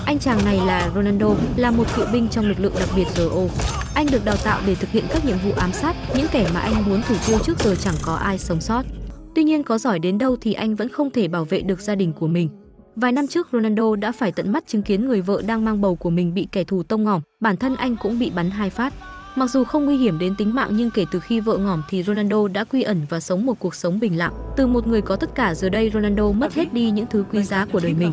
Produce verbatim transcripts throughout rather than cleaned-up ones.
Anh chàng này là Ronaldo, là một cựu binh trong lực lượng đặc biệt R O. Anh được đào tạo để thực hiện các nhiệm vụ ám sát, những kẻ mà anh muốn thủ tiêu trước giờ chẳng có ai sống sót. Tuy nhiên có giỏi đến đâu thì anh vẫn không thể bảo vệ được gia đình của mình. Vài năm trước Ronaldo đã phải tận mắt chứng kiến người vợ đang mang bầu của mình bị kẻ thù tông ngỏm, bản thân anh cũng bị bắn hai phát. Mặc dù không nguy hiểm đến tính mạng nhưng kể từ khi vợ ngỏm thì Ronaldo đã quy ẩn và sống một cuộc sống bình lặng. Từ một người có tất cả giờ đây Ronaldo mất hết đi những thứ quý giá của đời mình.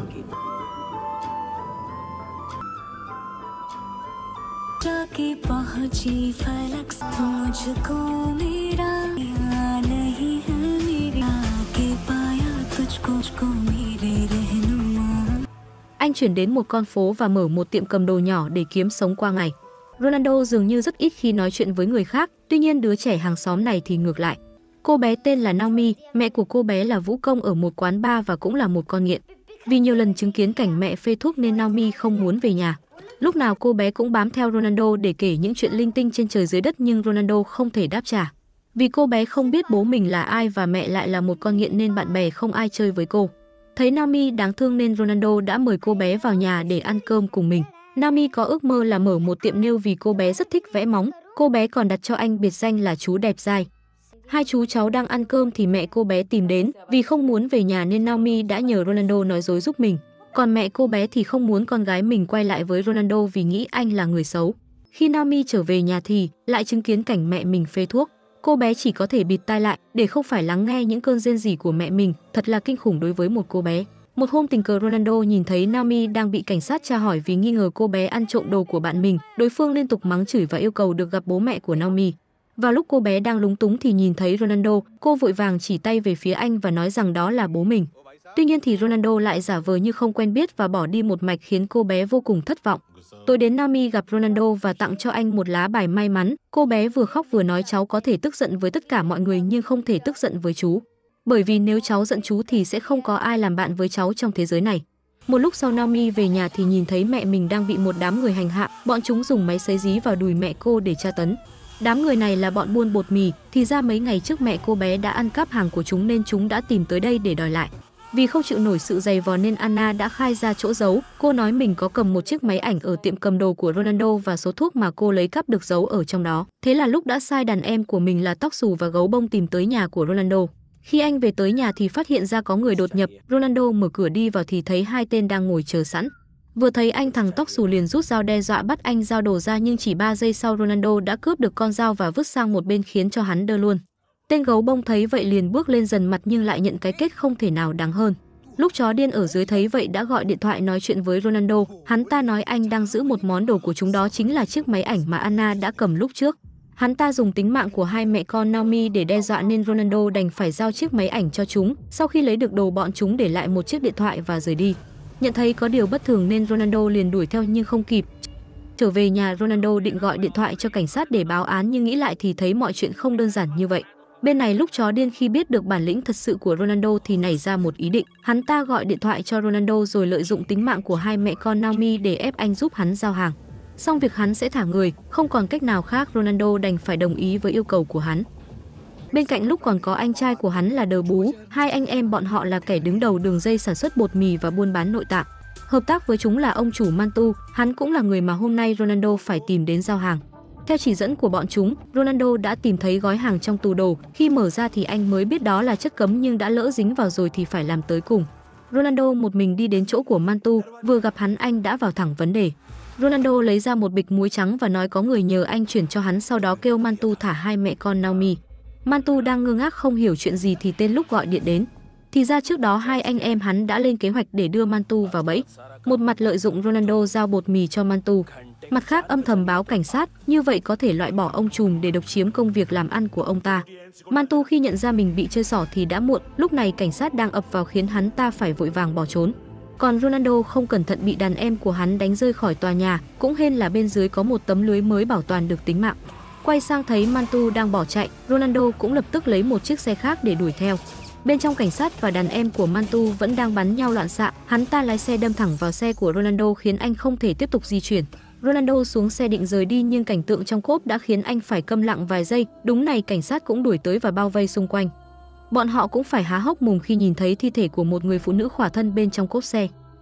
Anh chuyển đến một con phố và mở một tiệm cầm đồ nhỏ để kiếm sống qua ngày. Ronaldo dường như rất ít khi nói chuyện với người khác, tuy nhiên đứa trẻ hàng xóm này thì ngược lại. Cô bé tên là Naomi, mẹ của cô bé là vũ công ở một quán bar và cũng là một con nghiện. Vì nhiều lần chứng kiến cảnh mẹ phê thuốc nên Naomi không muốn về nhà. Lúc nào cô bé cũng bám theo Ronaldo để kể những chuyện linh tinh trên trời dưới đất nhưng Ronaldo không thể đáp trả. Vì cô bé không biết bố mình là ai và mẹ lại là một con nghiện nên bạn bè không ai chơi với cô. Thấy Naomi đáng thương nên Ronaldo đã mời cô bé vào nhà để ăn cơm cùng mình. Naomi có ước mơ là mở một tiệm nail vì cô bé rất thích vẽ móng. Cô bé còn đặt cho anh biệt danh là chú đẹp dai. Hai chú cháu đang ăn cơm thì mẹ cô bé tìm đến. Vì không muốn về nhà nên Naomi đã nhờ Ronaldo nói dối giúp mình. Còn mẹ cô bé thì không muốn con gái mình quay lại với Ronaldo vì nghĩ anh là người xấu. Khi Naomi trở về nhà thì lại chứng kiến cảnh mẹ mình phê thuốc. Cô bé chỉ có thể bịt tai lại để không phải lắng nghe những cơn rên rỉ của mẹ mình, thật là kinh khủng đối với một cô bé. Một hôm tình cờ Ronaldo nhìn thấy Naomi đang bị cảnh sát tra hỏi vì nghi ngờ cô bé ăn trộm đồ của bạn mình. Đối phương liên tục mắng chửi và yêu cầu được gặp bố mẹ của Naomi. Vào lúc cô bé đang lúng túng thì nhìn thấy Ronaldo, cô vội vàng chỉ tay về phía anh và nói rằng đó là bố mình. Tuy nhiên thì Ronaldo lại giả vờ như không quen biết và bỏ đi một mạch khiến cô bé vô cùng thất vọng. Tối đến Naomi gặp Ronaldo và tặng cho anh một lá bài may mắn. Cô bé vừa khóc vừa nói cháu có thể tức giận với tất cả mọi người nhưng không thể tức giận với chú. Bởi vì nếu cháu giận chú thì sẽ không có ai làm bạn với cháu trong thế giới này. Một lúc sau Naomi về nhà thì nhìn thấy mẹ mình đang bị một đám người hành hạ. Bọn chúng dùng máy sấy dí vào đùi mẹ cô để tra tấn. Đám người này là bọn buôn bột mì. Thì ra mấy ngày trước mẹ cô bé đã ăn cắp hàng của chúng nên chúng đã tìm tới đây để đòi lại. Vì không chịu nổi sự giày vò nên Anna đã khai ra chỗ giấu. Cô nói mình có cầm một chiếc máy ảnh ở tiệm cầm đồ của Ronaldo và số thuốc mà cô lấy cắp được giấu ở trong đó. Thế là lúc đã sai đàn em của mình là tóc xù và gấu bông tìm tới nhà của Ronaldo. Khi anh về tới nhà thì phát hiện ra có người đột nhập. Ronaldo mở cửa đi vào thì thấy hai tên đang ngồi chờ sẵn. Vừa thấy anh thằng tóc xù liền rút dao đe dọa bắt anh giao đồ ra nhưng chỉ ba giây sau Ronaldo đã cướp được con dao và vứt sang một bên khiến cho hắn đơ luôn. Tên gấu bông thấy vậy liền bước lên dần mặt nhưng lại nhận cái kết không thể nào đáng hơn. Lúc chó điên ở dưới thấy vậy đã gọi điện thoại nói chuyện với Ronaldo. Hắn ta nói anh đang giữ một món đồ của chúng, đó chính là chiếc máy ảnh mà Anna đã cầm lúc trước. Hắn ta dùng tính mạng của hai mẹ con Naomi để đe dọa nên Ronaldo đành phải giao chiếc máy ảnh cho chúng. Sau khi lấy được đồ bọn chúng để lại một chiếc điện thoại và rời đi. Nhận thấy có điều bất thường nên Ronaldo liền đuổi theo nhưng không kịp. Trở về nhà Ronaldo định gọi điện thoại cho cảnh sát để báo án nhưng nghĩ lại thì thấy mọi chuyện không đơn giản như vậy. Bên này lúc chó điên khi biết được bản lĩnh thật sự của Ronaldo thì nảy ra một ý định. Hắn ta gọi điện thoại cho Ronaldo rồi lợi dụng tính mạng của hai mẹ con Naomi để ép anh giúp hắn giao hàng. Xong việc hắn sẽ thả người, không còn cách nào khác Ronaldo đành phải đồng ý với yêu cầu của hắn. Bên cạnh lúc còn có anh trai của hắn là Đờ Bú, hai anh em bọn họ là kẻ đứng đầu đường dây sản xuất bột mì và buôn bán nội tạng. Hợp tác với chúng là ông chủ Mantu, hắn cũng là người mà hôm nay Ronaldo phải tìm đến giao hàng. Theo chỉ dẫn của bọn chúng, Ronaldo đã tìm thấy gói hàng trong tủ đồ, khi mở ra thì anh mới biết đó là chất cấm nhưng đã lỡ dính vào rồi thì phải làm tới cùng. Ronaldo một mình đi đến chỗ của Mantu, vừa gặp hắn anh đã vào thẳng vấn đề. Ronaldo lấy ra một bịch muối trắng và nói có người nhờ anh chuyển cho hắn, sau đó kêu Mantu thả hai mẹ con Naomi. Mantu đang ngơ ngác không hiểu chuyện gì thì tên lúc gọi điện đến. Thì ra trước đó hai anh em hắn đã lên kế hoạch để đưa Mantu vào bẫy. Một mặt lợi dụng Ronaldo giao bột mì cho Mantu, mặt khác âm thầm báo cảnh sát, như vậy có thể loại bỏ ông trùm để độc chiếm công việc làm ăn của ông ta. Mantu khi nhận ra mình bị chơi xỏ thì đã muộn, lúc này cảnh sát đang ập vào khiến hắn ta phải vội vàng bỏ trốn. Còn Ronaldo không cẩn thận bị đàn em của hắn đánh rơi khỏi tòa nhà, cũng hên là bên dưới có một tấm lưới mới bảo toàn được tính mạng. Quay sang thấy Mantu đang bỏ chạy, Ronaldo cũng lập tức lấy một chiếc xe khác để đuổi theo. Bên trong cảnh sát và đàn em của Mantu vẫn đang bắn nhau loạn xạ, hắn ta lái xe đâm thẳng vào xe của Ronaldo khiến anh không thể tiếp tục di chuyển. Ronaldo xuống xe định rời đi nhưng cảnh tượng trong cốp đã khiến anh phải câm lặng vài giây. Đúng này, cảnh sát cũng đuổi tới và bao vây xung quanh. Bọn họ cũng phải há hốc mồm khi nhìn thấy thi thể của một người phụ nữ khỏa thân bên trong cốp xe.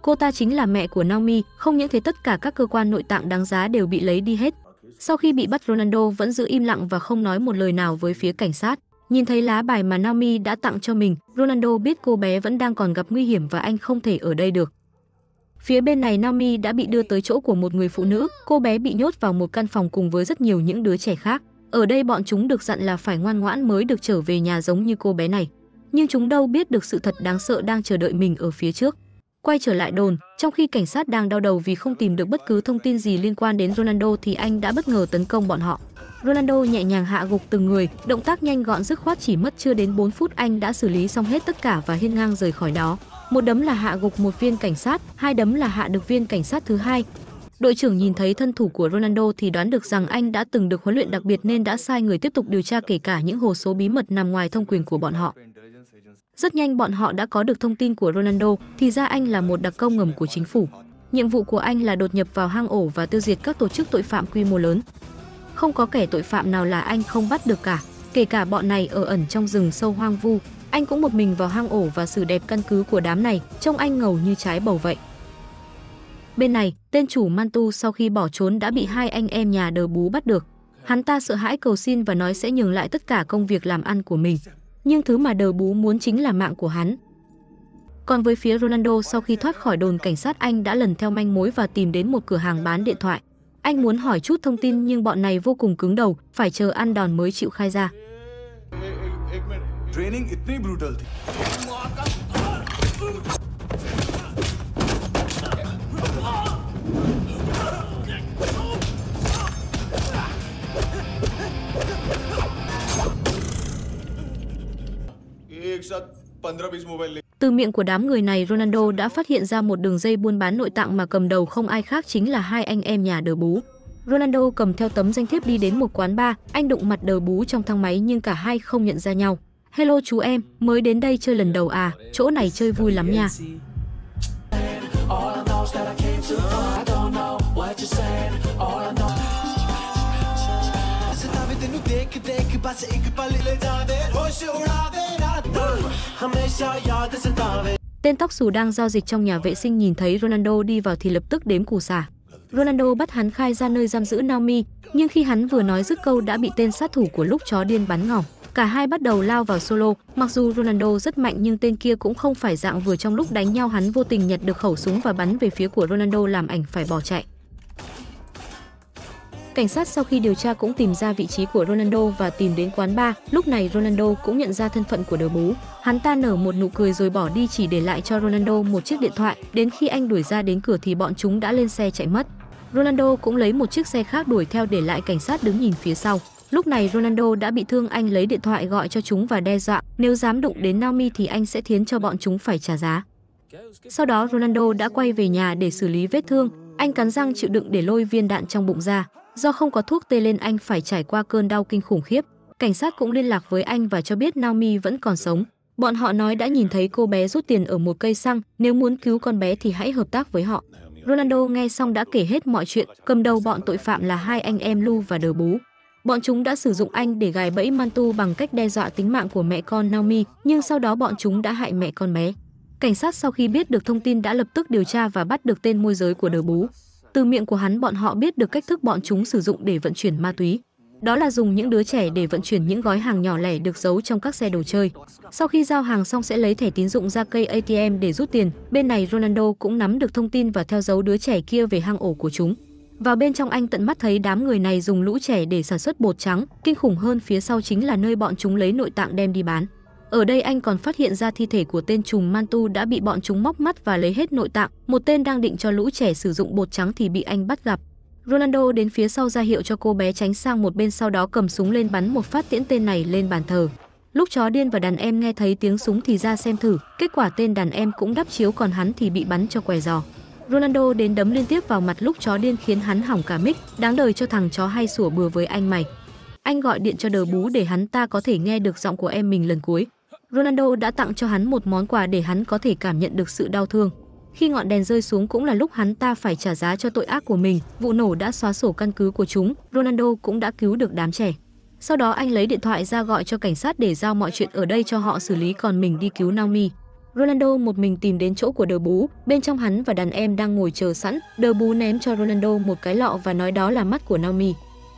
Cô ta chính là mẹ của Naomi, không những thế tất cả các cơ quan nội tạng đáng giá đều bị lấy đi hết. Sau khi bị bắt, Ronaldo vẫn giữ im lặng và không nói một lời nào với phía cảnh sát. Nhìn thấy lá bài mà Naomi đã tặng cho mình, Ronaldo biết cô bé vẫn đang còn gặp nguy hiểm và anh không thể ở đây được. Phía bên này Naomi đã bị đưa tới chỗ của một người phụ nữ, cô bé bị nhốt vào một căn phòng cùng với rất nhiều những đứa trẻ khác. Ở đây bọn chúng được dặn là phải ngoan ngoãn mới được trở về nhà giống như cô bé này. Nhưng chúng đâu biết được sự thật đáng sợ đang chờ đợi mình ở phía trước. Quay trở lại đồn, trong khi cảnh sát đang đau đầu vì không tìm được bất cứ thông tin gì liên quan đến Ronaldo thì anh đã bất ngờ tấn công bọn họ. Ronaldo nhẹ nhàng hạ gục từng người, động tác nhanh gọn dứt khoát, chỉ mất chưa đến bốn phút anh đã xử lý xong hết tất cả và hiên ngang rời khỏi đó. Một đấm là hạ gục một viên cảnh sát, hai đấm là hạ được viên cảnh sát thứ hai. Đội trưởng nhìn thấy thân thủ của Ronaldo thì đoán được rằng anh đã từng được huấn luyện đặc biệt nên đã sai người tiếp tục điều tra kể cả những hồ số bí mật nằm ngoài thông quyền của bọn họ. Rất nhanh bọn họ đã có được thông tin của Ronaldo, thì ra anh là một đặc công ngầm của chính phủ. Nhiệm vụ của anh là đột nhập vào hang ổ và tiêu diệt các tổ chức tội phạm quy mô lớn. Không có kẻ tội phạm nào là anh không bắt được cả, kể cả bọn này ở ẩn trong rừng sâu hoang vu. Anh cũng một mình vào hang ổ và xử đẹp căn cứ của đám này, trông anh ngầu như trái bầu vậy. Bên này, tên chủ Mantu sau khi bỏ trốn đã bị hai anh em nhà đờ bú bắt được. Hắn ta sợ hãi cầu xin và nói sẽ nhường lại tất cả công việc làm ăn của mình. Nhưng thứ mà đờ bú muốn chính là mạng của hắn. Còn với phía Ronaldo, sau khi thoát khỏi đồn cảnh sát, anh đã lần theo manh mối và tìm đến một cửa hàng bán điện thoại. Anh muốn hỏi chút thông tin nhưng bọn này vô cùng cứng đầu, phải chờ ăn đòn mới chịu khai ra. Training इतनी brutal थी। एक साथ पंद्रह बीस mobile. Từ miệng của đám người này, Ronaldo đã phát hiện ra một đường dây buôn bán nội tạng mà cầm đầu không ai khác chính là hai anh em nhà đờ bú. Ronaldo cầm theo tấm danh thiếp đi đến một quán bar, anh đụng mặt đờ bú trong thang máy nhưng cả hai không nhận ra nhau. Hello chú em, mới đến đây chơi lần đầu à, chỗ này chơi vui lắm nha. Tên tóc xù đang giao dịch trong nhà vệ sinh nhìn thấy Ronaldo đi vào thì lập tức đếm củ xả. Ronaldo bắt hắn khai ra nơi giam giữ Naomi, nhưng khi hắn vừa nói dứt câu đã bị tên sát thủ của lúc chó điên bắn ngỏm. Cả hai bắt đầu lao vào solo, mặc dù Ronaldo rất mạnh nhưng tên kia cũng không phải dạng vừa, trong lúc đánh nhau hắn vô tình nhặt được khẩu súng và bắn về phía của Ronaldo làm ảnh phải bỏ chạy. Cảnh sát sau khi điều tra cũng tìm ra vị trí của Ronaldo và tìm đến quán bar. Lúc này Ronaldo cũng nhận ra thân phận của đờ bú. Hắn ta nở một nụ cười rồi bỏ đi, chỉ để lại cho Ronaldo một chiếc điện thoại. Đến khi anh đuổi ra đến cửa thì bọn chúng đã lên xe chạy mất. Ronaldo cũng lấy một chiếc xe khác đuổi theo, để lại cảnh sát đứng nhìn phía sau. Lúc này Ronaldo đã bị thương, anh lấy điện thoại gọi cho chúng và đe dọa nếu dám đụng đến Naomi thì anh sẽ khiến cho bọn chúng phải trả giá. Sau đó Ronaldo đã quay về nhà để xử lý vết thương. Anh cắn răng chịu đựng để lôi viên đạn trong bụng ra. Do không có thuốc tê nên anh phải trải qua cơn đau kinh khủng khiếp. Cảnh sát cũng liên lạc với anh và cho biết Naomi vẫn còn sống. Bọn họ nói đã nhìn thấy cô bé rút tiền ở một cây xăng, nếu muốn cứu con bé thì hãy hợp tác với họ. Ronaldo nghe xong đã kể hết mọi chuyện, cầm đầu bọn tội phạm là hai anh em Lu và đờ bú. Bọn chúng đã sử dụng anh để gài bẫy Mantu bằng cách đe dọa tính mạng của mẹ con Naomi, nhưng sau đó bọn chúng đã hại mẹ con bé. Cảnh sát sau khi biết được thông tin đã lập tức điều tra và bắt được tên môi giới của đờ bú. Từ miệng của hắn bọn họ biết được cách thức bọn chúng sử dụng để vận chuyển ma túy. Đó là dùng những đứa trẻ để vận chuyển những gói hàng nhỏ lẻ được giấu trong các xe đồ chơi. Sau khi giao hàng xong sẽ lấy thẻ tín dụng ra cây a tê em để rút tiền. Bên này Ronaldo cũng nắm được thông tin và theo dấu đứa trẻ kia về hang ổ của chúng. Vào bên trong anh tận mắt thấy đám người này dùng lũ trẻ để sản xuất bột trắng. Kinh khủng hơn, phía sau chính là nơi bọn chúng lấy nội tạng đem đi bán. Ở đây anh còn phát hiện ra thi thể của tên trùm Mantu đã bị bọn chúng móc mắt và lấy hết nội tạng. Một tên đang định cho lũ trẻ sử dụng bột trắng thì bị anh bắt gặp. Ronaldo đến phía sau ra hiệu cho cô bé tránh sang một bên, sau đó cầm súng lên bắn một phát tiễn tên này lên bàn thờ. Lúc chó điên và đàn em nghe thấy tiếng súng thì ra xem thử, kết quả tên đàn em cũng đắp chiếu, còn hắn thì bị bắn cho què giò. Ronaldo đến đấm liên tiếp vào mặt lúc chó điên khiến hắn hỏng cả mic, đáng đời cho thằng chó hay sủa bừa với anh mày. Anh gọi điện cho đờ bú để hắn ta có thể nghe được giọng của em mình lần cuối. Ronaldo đã tặng cho hắn một món quà để hắn có thể cảm nhận được sự đau thương. Khi ngọn đèn rơi xuống cũng là lúc hắn ta phải trả giá cho tội ác của mình. Vụ nổ đã xóa sổ căn cứ của chúng, Ronaldo cũng đã cứu được đám trẻ. Sau đó anh lấy điện thoại ra gọi cho cảnh sát để giao mọi chuyện ở đây cho họ xử lý, còn mình đi cứu Naomi. Ronaldo một mình tìm đến chỗ của The Bú, bên trong hắn và đàn em đang ngồi chờ sẵn. The Bú ném cho Ronaldo một cái lọ và nói đó là mắt của Naomi.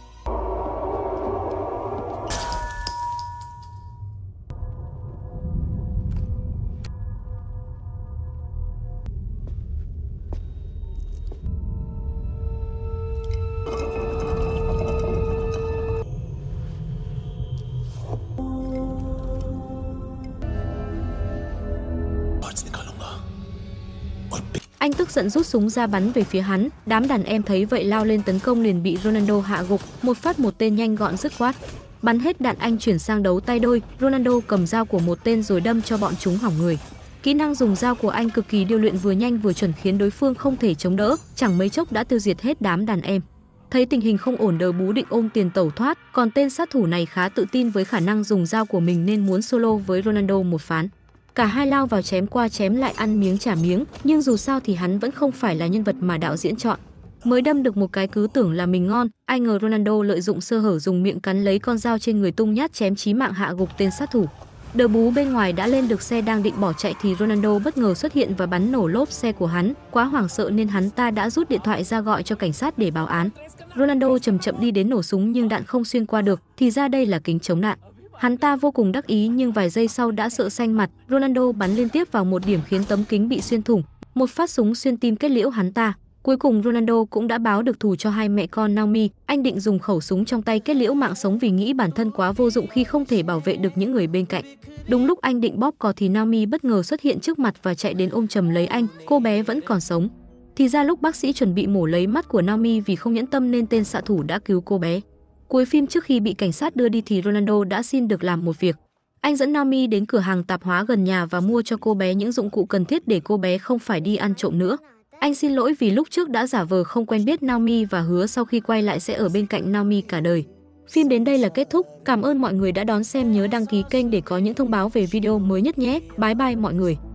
Anh tức giận rút súng ra bắn về phía hắn, đám đàn em thấy vậy lao lên tấn công liền bị Ronaldo hạ gục, một phát một tên nhanh gọn dứt khoát. Bắn hết đạn anh chuyển sang đấu tay đôi, Ronaldo cầm dao của một tên rồi đâm cho bọn chúng hỏng người. Kỹ năng dùng dao của anh cực kỳ điêu luyện, vừa nhanh vừa chuẩn khiến đối phương không thể chống đỡ, chẳng mấy chốc đã tiêu diệt hết đám đàn em. Thấy tình hình không ổn, The Bú định ôm tiền tẩu thoát, còn tên sát thủ này khá tự tin với khả năng dùng dao của mình nên muốn solo với Ronaldo một ván. Cả hai lao vào chém qua chém lại, ăn miếng trả miếng, nhưng dù sao thì hắn vẫn không phải là nhân vật mà đạo diễn chọn. Mới đâm được một cái cứ tưởng là mình ngon, ai ngờ Ronaldo lợi dụng sơ hở dùng miệng cắn lấy con dao trên người, tung nhát chém chí mạng hạ gục tên sát thủ. The Bú bên ngoài đã lên được xe đang định bỏ chạy thì Ronaldo bất ngờ xuất hiện và bắn nổ lốp xe của hắn. Quá hoảng sợ nên hắn ta đã rút điện thoại ra gọi cho cảnh sát để báo án. Ronaldo chậm chậm đi đến nổ súng nhưng đạn không xuyên qua được, thì ra đây là kính chống đạn. Hắn ta vô cùng đắc ý nhưng vài giây sau đã sợ xanh mặt. Ronaldo bắn liên tiếp vào một điểm khiến tấm kính bị xuyên thủng, một phát súng xuyên tim kết liễu hắn ta. Cuối cùng Ronaldo cũng đã báo được thù cho hai mẹ con Naomi. Anh định dùng khẩu súng trong tay kết liễu mạng sống vì nghĩ bản thân quá vô dụng khi không thể bảo vệ được những người bên cạnh. Đúng lúc anh định bóp cò thì Naomi bất ngờ xuất hiện trước mặt và chạy đến ôm chầm lấy anh. Cô bé vẫn còn sống. Thì ra lúc bác sĩ chuẩn bị mổ lấy mắt của Naomi vì không nhẫn tâm nên tên xạ thủ đã cứu cô bé. Cuối phim, trước khi bị cảnh sát đưa đi thì Ronaldo đã xin được làm một việc. Anh dẫn Naomi đến cửa hàng tạp hóa gần nhà và mua cho cô bé những dụng cụ cần thiết để cô bé không phải đi ăn trộm nữa. Anh xin lỗi vì lúc trước đã giả vờ không quen biết Naomi và hứa sau khi quay lại sẽ ở bên cạnh Naomi cả đời. Phim đến đây là kết thúc. Cảm ơn mọi người đã đón xem, nhớ đăng ký kênh để có những thông báo về video mới nhất nhé. Bye bye mọi người.